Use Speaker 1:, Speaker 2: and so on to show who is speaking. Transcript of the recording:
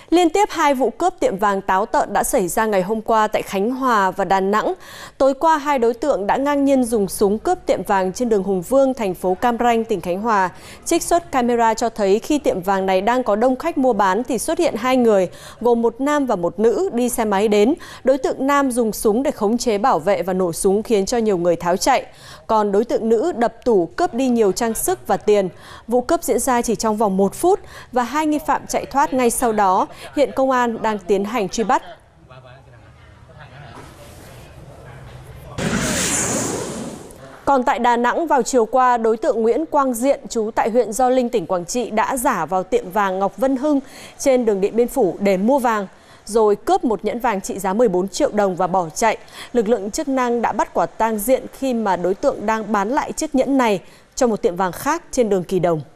Speaker 1: Liên tiếp hai vụ cướp tiệm vàng táo tợn đã xảy ra ngày hôm qua tại Khánh Hòa và Đà Nẵng. Tối qua, hai đối tượng đã ngang nhiên dùng súng cướp tiệm vàng trên đường Hùng Vương, thành phố Cam Ranh, tỉnh Khánh Hòa. Trích xuất camera cho thấy khi tiệm vàng này đang có đông khách mua bán thì xuất hiện hai người, gồm một nam và một nữ đi xe máy đến. Đối tượng nam dùng súng để khống chế bảo vệ và nổ súng khiến cho nhiều người tháo chạy. Còn đối tượng nữ đập tủ cướp đi nhiều trang sức và tiền. Vụ cướp diễn ra chỉ trong vòng 1 phút và hai nghi phạm chạy thoát ngay sau đó. Hiện công an đang tiến hành truy bắt. Còn tại Đà Nẵng, vào chiều qua, đối tượng Nguyễn Quang Diện, trú tại huyện Gio Linh, tỉnh Quảng Trị đã giả vào tiệm vàng Ngọc Vân Hưng trên đường Điện Biên Phủ để mua vàng, rồi cướp một nhẫn vàng trị giá 14 triệu đồng và bỏ chạy. Lực lượng chức năng đã bắt quả tang Diện khi mà đối tượng đang bán lại chiếc nhẫn này cho một tiệm vàng khác trên đường Kỳ Đồng.